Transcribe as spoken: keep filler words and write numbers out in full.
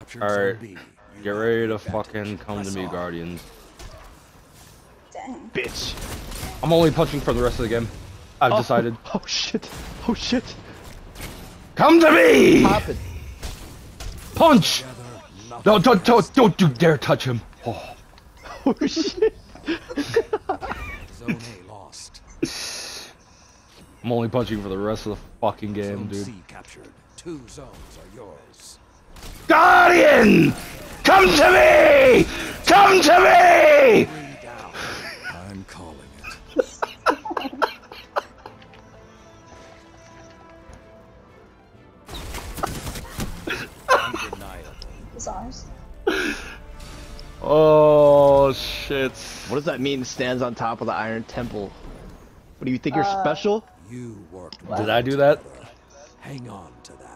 Alright, get ready to fucking come to me, Guardians. Dang. Bitch. I'm only punching for the rest of the game. I've Oh, decided. Oh shit. Oh shit. Come to me! Pop it. Punch! No, don't, don't, don't you dare touch him. Oh. Oh shit. Zone A lost. I'm only punching for the rest of the fucking game, Zone dude. C captured. Two zones are yours. Guardian! Come to me! Come to me! Three down. I'm calling it. Undeniable. It's ours. Oh shit. What does that mean? Stands on top of the Iron Temple. What do you think? You're Uh, special? You worked Did I do that? Hang on to that.